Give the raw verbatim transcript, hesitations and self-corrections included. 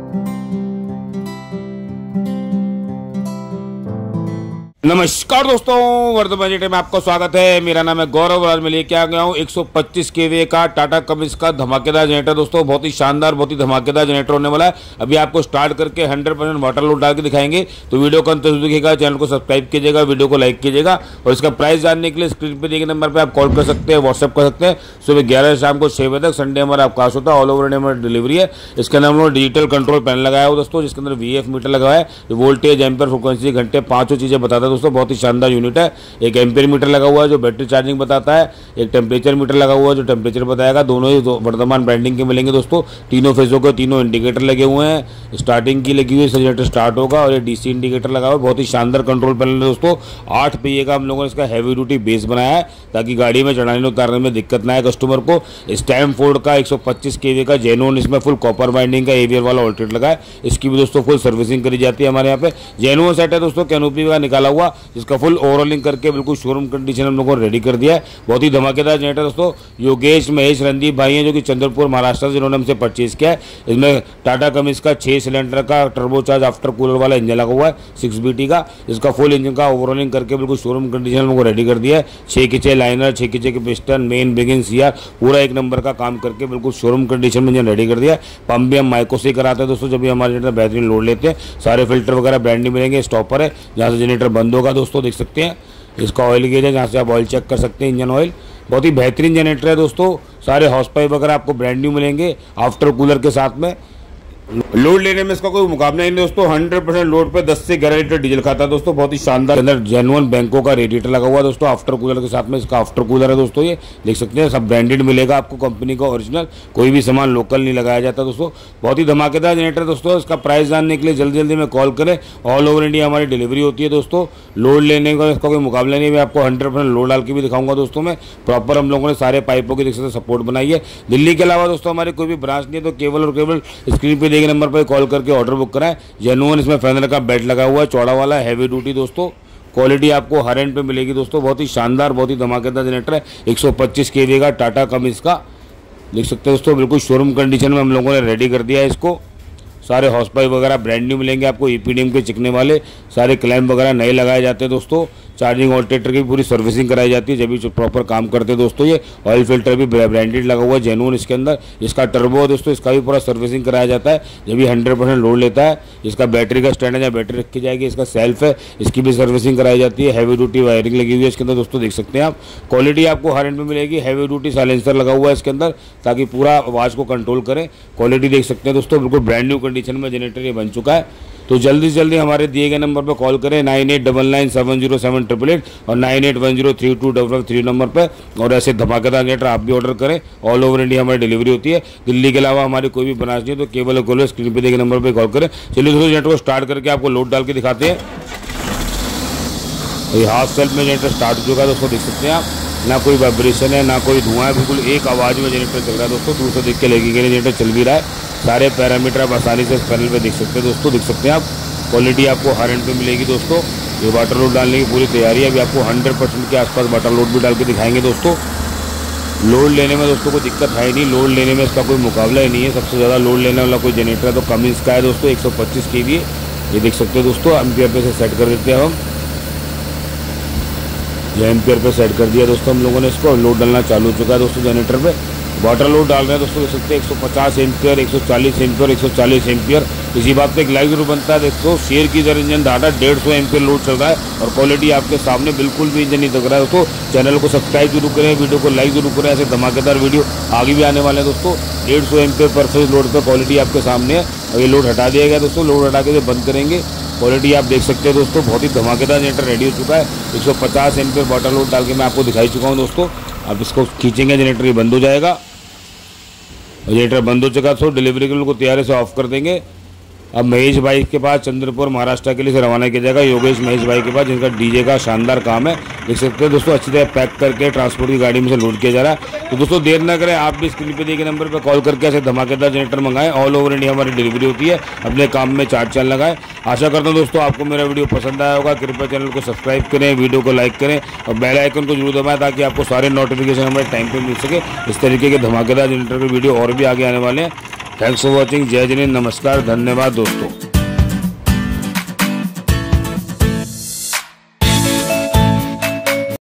नमस्कार दोस्तों, वर्धमान जनरेटर में आपका स्वागत है। मेरा नाम है गौरव। आज मैं लेके आ गया हूँ एक सौ पच्चीस केवीए का टाटा कमिंस का धमाकेदार जनरेटर। दोस्तों बहुत ही शानदार, बहुत ही धमाकेदार जनरेटर होने वाला है। अभी आपको स्टार्ट करके हंड्रेड परसेंट वाटर लोड डाल के दिखाएंगे, तो वीडियो को अंत तक देखिएगा। चैनल को सब्सक्राइब कीजिएगा, वीडियो को लाइक कीजिएगा और इसका प्राइस जानने के लिए स्क्रीन पर दिए गए नंबर पर आप कॉल कर सकते हैं, व्हाट्सएप कर सकते हैं। सुबह ग्यारह शाम को छः बजे तक। संडे हमारा अवकाश होता है, ऑल ओवर इंडिया हमारी डिलीवरी है। इसके अंदर हम लोग डिजिटल कंट्रोल पैनल लगाया हुआ दोस्तों, जिसके अंदर वी एफ मीटर लगाया है, वोल्टेज, एम्पर, फ्रिक्वेंसी, घंटे, पांचों चीजें बताता है दोस्तों। बहुत ही शानदार यूनिट है। एक एम्पियर मीटर लगा हुआ है जो बैटरी चार्जिंग बताता है, एक टेम्परेचर मीटर लगा हुआ है जो टेम्परेचर बताएगा। दोनों ही वर्धमान ब्रांडिंग के मिलेंगे दोस्तों। तीनों फेजों के तीनों इंडिकेटर लगे हुए हैं। स्टार्टिंग की लगी हुई है, जनरेटर स्टार्ट होगा और ये डीसी इंडिकेटर लगा हुआ है। बहुत ही शानदार कंट्रोल पैनल है दोस्तों। आठ पहिए का हम लोगों ने इसका हैवी ड्यूटी बेस बनाया है ताकि गाड़ी में चढ़ाने उतारने में दिक्कत ना आए कस्टमर को। स्टैम फोर्ड का एक सौ पच्चीस केवी का जेनुइन, इसमें फुल कॉपर बाइंडिंग का एवियर वाला ऑल्टरेट लगा है। इसकी भी दोस्तों फुल सर्विसिंग करी जाती है हमारे यहाँ पे। जेनुइन सेट है दोस्तों, कैनोपी का निकाला हुआ, जिसका फुल ओवरऑलिंग करके बिल्कुल शोरूम कंडीशन हम लोगों को रेडी कर दिया है। बहुत ही धमाकेदार जनरेटर दोस्तों। योगेश, महेश, रणदीप भाई हैं जो कि चंद्रपुर महाराष्ट्र से, जिन्होंने हमसे परचेज किया है। इसमें टाटा कमिंस का छः सिलेंडर का टर्बोचार्ज आफ्टर कूलर वाला इंजन लगा हुआ है, सिक्स बीटी का। इसका फुल इंजन का ओवरऑलिंग करके बिल्कुल शोरूम कंडीशन हम लोग को रेडी कर दिया है। छः किचे लाइनर, छः किचे के पिस्टन, मेन, बिगिन, सीआर, पूरा एक नंबर का काम करके बिल्कुल शोरूम कंडीशन में इंजन रेडी कर दिया है। पंप भी हम माइको से कराते हैं दोस्तों, जब भी हमारे जनरेटर बेहतरीन लोड लेते हैं। सारे फिल्टर वगैरह ब्रांड नहीं मिलेंगे। स्टॉपर है जहाँ से जनरेटर बंद होगा दोस्तों, देख सकते हैं। इसका ऑयल गेज है जहाँ से आप ऑयल चेक कर सकते हैं, इंजन ऑयल। बहुत ही बेहतरीन जनरेटर है दोस्तों। सारे हॉर्स पाइप वगैरह आपको ब्रांड न्यू मिलेंगे आफ्टर कूलर के साथ में। लोड लेने में इसका कोई मुकाबला नहीं दोस्तों। हंड्रेड परसेंट लोड पे दस से ग्यारह लीटर डीजल खाता है दोस्तों। बहुत ही शानदार। अंदर जेनुइन बैंकों का रेडिएटर लगा हुआ है दोस्तों, आफ्टर कूलर के साथ में। इसका आफ्टर कूलर है दोस्तों, ये देख सकते हैं। सब ब्रांडेड मिलेगा आपको, कंपनी का ओरिजिनल। कोई भी सामान लोकल नहीं लगाया जाता दोस्तों। बहुत ही धमाकेदार जनरेटर दोस्तों। इसका प्राइस जानने के लिए जल्दी जल्दी में कॉल करें। ऑल ओवर इंडिया हमारी डिलीवरी होती है दोस्तों। लोड लेने का इसका कोई मुकाबला नहीं। मैं आपको हंड्रेड परसेंट लोड डाल के भी दिखाऊंगा दोस्तों। मैं प्रॉपर हम लोगों ने सारे पाइपों की देख सकते सपोर्ट बनाई है। दिल्ली के अलावा दोस्तों हमारी कोई भी ब्रांच नहीं है, तो केवल और केवल स्क्रीन पे दिए गए नंबर पर कॉल करके ऑर्डर बुक कराएं। जेनुइन इसमें फेंदर का बेल्ट लगा हुआ है, चौड़ा वाला, हैवी ड्यूटी दोस्तों। क्वालिटी आपको हर एंड पे मिलेगी दोस्तों। बहुत ही शानदार, बहुत ही धमाकेदार जनरेटर है। एक सौ पच्चीस केवी का टाटा कमिंस का, देख सकते हैं दोस्तों। बिल्कुल शोरूम कंडीशन में हम लोगों ने रेडी कर दिया है इसको। सारे हॉर्स पाइप वगैरह ब्रांड न्यू मिलेंगे आपको। ईपीडीएम के चिकने वाले सारे क्लैम्प वगैरह नए लगाए जाते हैं दोस्तों। चार्जिंग ऑल्टरेटर की पूरी सर्विसिंग कराई जाती है जब भी प्रॉपर काम करते हैं दोस्तों। ये ऑयल फिल्टर भी ब्रांडेड लगा हुआ है, जेनुइन इसके अंदर। इसका टर्बो दोस्तों, इसका भी पूरा सर्विसिंग कराया जाता है जब भी हंड्रेड परसेंट लोड लेता है। इसका बैटरी का स्टैंड है जहाँ बैटरी रखी जाएगी। इसका सेल्फ है, इसकी भी सर्विसिंग कराई जाती है। हैवी ड्यूटी वायरिंग लगी हुई है इसके अंदर दोस्तों, देख सकते हैं आप। क्वालिटी आपको हर एंड में मिलेगी। हैवी ड्यूटी साइलेंसर लगा हुआ है इसके अंदर ताकि पूरा आवाज़ को कंट्रोल करें। क्वालिटी देख सकते हैं दोस्तों, बिल्कुल ब्रांड न्यू कंडीशन में जनरेटर ये बन चुका है। तो जल्दी से जल्दी हमारे दिए गए नंबर पर कॉल करें, nine eight double nine seven zero seven triple eight और nine eight one zero three two double three number पर। और ऐसे धमाकेदार जनरेटर आप भी ऑर्डर करें। ऑल ओवर इंडिया हमारी डिलीवरी होती है। दिल्ली के अलावा हमारी कोई भी ब्रांच नहीं है, तो केवल कॉल स्क्रीन पे दिए गए नंबर पर कॉल करें। चलिए दोस्तों, जनरेटर को स्टार्ट करके आपको लोड डाल के दिखाते हैं। ये हाफ सेल्फ में जनरेटर स्टार्ट हो चुका है दोस्तों, देख सकते हैं आप। ना कोई वाइब्रेशन है, ना कोई धुआं है, बिल्कुल एक आवाज़ में जनरेटर चल रहा है दोस्तों। दूर से देख के लगेगा जनरेटर चल भी रहा है। सारे पैरामीटर आप आसानी से इस पैनल पे देख सकते हैं दोस्तों, देख सकते हैं आप। क्वालिटी आपको हर एंड पे मिलेगी दोस्तों। ये वाटर लोड डालने की पूरी तैयारी है। अभी आपको हंड्रेड परसेंट के आसपास वाटर लोड भी डाल के दिखाएंगे दोस्तों। लोड लेने में दोस्तों कोई दिक्कत है नहीं। लोड लेने में इसका कोई मुकाबला ही नहीं है। सबसे ज़्यादा लोड लेने वाला कोई जनरेटर है तो कमिंस का है दोस्तों, एक सौ पच्चीस केवी। ये देख सकते हो दोस्तों। एम्पियर पे से सेट कर देते हैं हम। ये एम्पियर पे सेट कर दिया दोस्तों हम लोगों ने इसको। लोड डालना चालू हो चुका है दोस्तों जनरेटर पे। वाटर लोड डाल रहे हैं दोस्तों, देख सकते हैं। एक सौ पचास एम्पियर, एक सौ चालीस एम्पियर, एक सौ चालीस एम्पियर। इसी बात पे एक लाइव जरूर बनता है दोस्तों। शेयर की जर इंजन डाटा डेढ़ सौ एम्पियर लोड चल रहा है और क्वालिटी आपके सामने बिल्कुल भी इंजन नहीं दिख रहा है दोस्तों। चैनल को सब्सक्राइब जरूर करें, वीडियो को लाइक जरूर करें। ऐसे धमाकेदार वीडियो आगे भी आने वाले हैं दोस्तों। डेढ़ सौ एम्पियर पर फेज लोड पर क्वालिटी आपके सामने है। और ये लोड हटा दिया गया दोस्तों। लोड हटा के बंद करेंगे। क्वालिटी आप देख सकते हैं दोस्तों। बहुत ही धमाकेदार जनरेटर रेडी हो चुका है। एक सौ पचास एम्पियर वाटर लोड डाल के मैं आपको दिखाई चुका हूँ दोस्तों। अब इसको खींचेंगे, जनरेटर ये बंद हो जाएगा। जनरेटर बंद हो चुका तो डिलीवरी के लोग तैयारी से ऑफ कर देंगे। अब महेश भाई के पास चंद्रपुर महाराष्ट्र के लिए से रवाना किया जाएगा। योगेश महेश भाई के पास, जिनका डीजे का शानदार काम है, देख सकते हैं दोस्तों। अच्छी तरह पैक करके ट्रांसपोर्ट की गाड़ी में से लोड किया जा रहा है। तो दोस्तों देर ना करें, आप भी स्क्रीन पे दिए गए नंबर पर कॉल करके ऐसे धमाकेदार जनरेटर मंगाएं। ऑल ओवर इंडिया हमारी डिलीवरी होती है। अपने काम में चार चाल लगाएं। आशा करता हूँ दोस्तों आपको मेरा वीडियो पसंद आया होगा। कृपया चैनल को सब्सक्राइब करें, वीडियो को लाइक करें और बेल आइकन को जरूर दबाएं ताकि आपको सारे नोटिफिकेशन हमारे टाइम पर मिल सके। इस तरीके के धमाकेदार जनरेटर के वीडियो और भी आगे आने वाले हैं। Thanks for watching. जय जिनेंद्र, नमस्कार, धन्यवाद दोस्तों।